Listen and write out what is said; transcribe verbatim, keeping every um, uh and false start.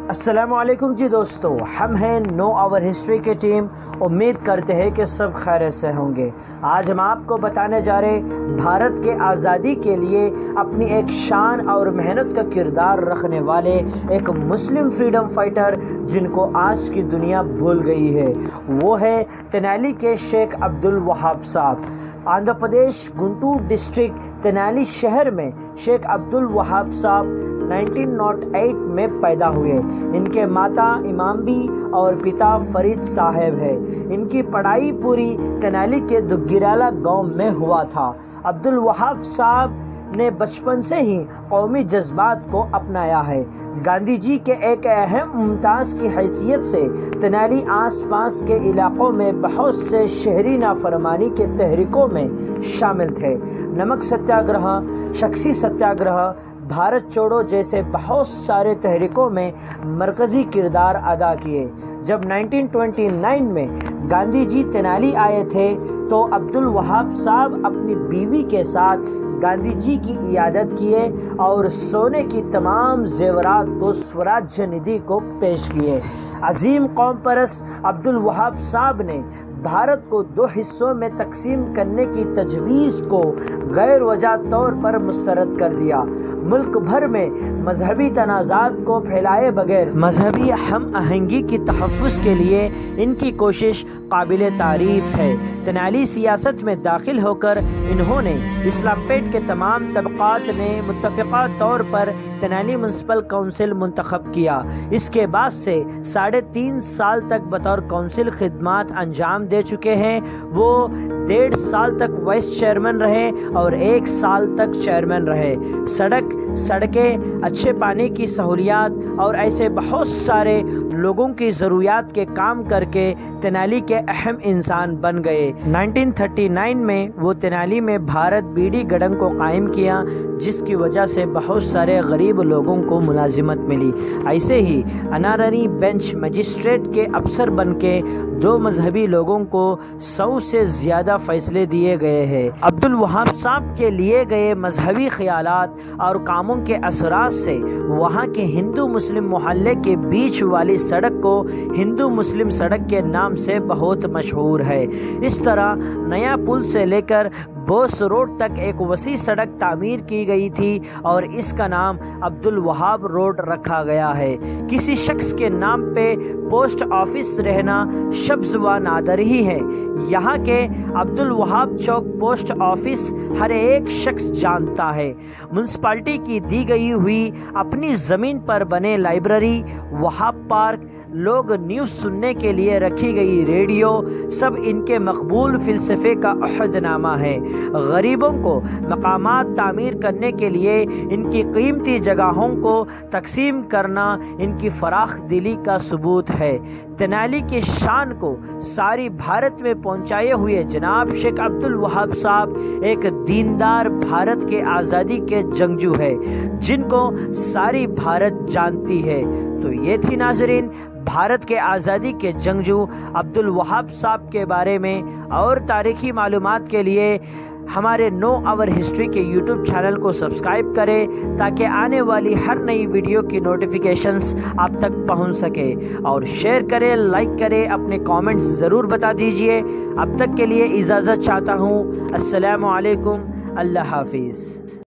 السلام علیکم جی دوستو، ہم ہیں نو آور ہسٹری کی ٹیم۔ امید کرتے ہیں کہ سب خیریت سے ہوں گے۔ آج ہم آپ کو بتانے جا رہے بھارت کے آزادی کے لیے اپنی ایک شان اور محنت کا کردار رکھنے والے ایک مسلم فریڈم فائٹر جن کو آج کی دنیا بھول گئی ہے، وہ ہے تینالی کے شیخ عبدالوہاب صاحب۔ آندھرا پردیش گنٹور ڈسٹرکٹ تینالی شہر میں شیخ عبدالوہاب صاحب انیس سو آٹھ میں پیدا ہوئے۔ ان کے ماتا امامبی اور پتا فرید صاحب ہے۔ ان کی پڑھائی پوری تینالی کے دگیرالا گاؤں میں ہوا تھا۔ عبدالوہاب صاحب نے بچپن سے ہی قومی جذبات کو اپنایا ہے۔ گاندھی جی کے ایک اہم ممتاز کی حیثیت سے تینالی آس پاس کے علاقوں میں بہت سے شہری نافرمانی کے تحریکوں میں شامل تھے۔ نمک ستیہ گرہ، شخصی ستیہ گرہ، بھارت چھوڑو جیسے بہت سارے تحریکوں میں مرکزی کردار ادا کیے۔ جب انیس سو انیس میں گاندھی جی تینالی آئے تھے تو عبدالوہاب صاحب اپنی بیوی کے ساتھ گاندھی جی کی عیادت کیے اور سونے کی تمام زیورات کو سوراجیہ ندھی کو پیش کیے۔ عظیم قوم پرست عبدالوہاب صاحب نے بھارت کو دو حصوں میں تقسیم کرنے کی تجویز کو غیر وجہ طور پر مسترد کر دیا۔ ملک بھر میں مذہبی تنازعات کو پھیلائے بغیر مذہبی ہم آہنگی کی تحفظ کے لیے ان کی کوشش قابل تعریف ہے۔ تینالی سیاست میں داخل ہو کر انہوں نے اسلام پیٹ کے تمام طبقات نے متفقہ طور پر تینالی میونسپل کونسل منتخب کیا۔ اس کے بعد سے ساڑھے تین سال تک بطور کونسل خدمات انجام دے چکے ہیں۔ وہ ڈیڑھ سال تک وائس چیئرمین رہے اور ایک سال تک چیئرمین رہے۔ سڑک سڑکیں، اچھے پانی کی سہولیات اور ایسے بہت سارے لوگوں کی ضروریات کے کام کر کے تینالی کے اہم انسان بن گئے۔ انیس سو انتیس میں وہ تینالی میں بھارت بیڑی گڈنگ کو قائم کیا، جس کی وجہ سے بہت سارے غریب لوگوں کو ملازمت ملی۔ ایسے ہی انارری بینچ مجسٹریٹ کے افسر بن کے دو مذہبی لوگوں کو سو سے زیادہ فیصلے دیے گئے ہیں۔ عبدالوہاب صاحب کے لیے گئے مذہبی خیالات اور کاموں کے اثرات سے وہاں کے ہندو مسلم محلے کے بیچ والی سڑک کو ہندو مسلم سڑک کے نام سے بہت مشہور ہے۔ اس طرح نیا پل سے لے کر بوس روڈ تک ایک وسیع سڑک تعمیر کی گئی تھی اور اس کا نام عبدالوہاب روڈ رکھا گیا ہے۔ کسی شخص کے نام پہ پوسٹ آفس رہنا شبز و نادر ہی ہے۔ یہاں کے عبدالوہاب چوک پوسٹ آفس ہر ایک شخص جانتا ہے۔ میونسپلٹی کی دی گئی ہوئی اپنی زمین پر بنے لائبریری، وہاب پارک، لوگ نیوز سننے کے لیے رکھی گئی ریڈیو، سب ان کے مقبول فلسفے کا عہد نامہ ہے۔ غریبوں کو مقامات تعمیر کرنے کے لیے ان کی قیمتی جگہوں کو تقسیم کرنا ان کی فراخ دلی کا ثبوت ہے۔ تینالی کی شان کو ساری بھارت میں پہنچائے ہوئے جناب شیخ عبدالوہاب صاحب ایک دیندار بھارت کے آزادی کے جنگجو ہے جن کو ساری بھارت جانتی ہے۔ تو یہ تھی ناظرین بھارت کے آزادی کے جنگجو عبدالوہاب صاحب کے بارے میں، اور تاریخی معلومات کے لیے ہمارے نو آور ہسٹری کے یوٹیوب چینل کو سبسکرائب کریں تاکہ آنے والی ہر نئی ویڈیو کی نوٹیفیکیشنز آپ تک پہنچ سکے، اور شیئر کریں، لائک کریں، اپنے کامنٹس ضرور بتا دیجئے۔ اب تک کے لیے اجازت چاہتا ہوں۔ السلام علیکم، اللہ حافظ۔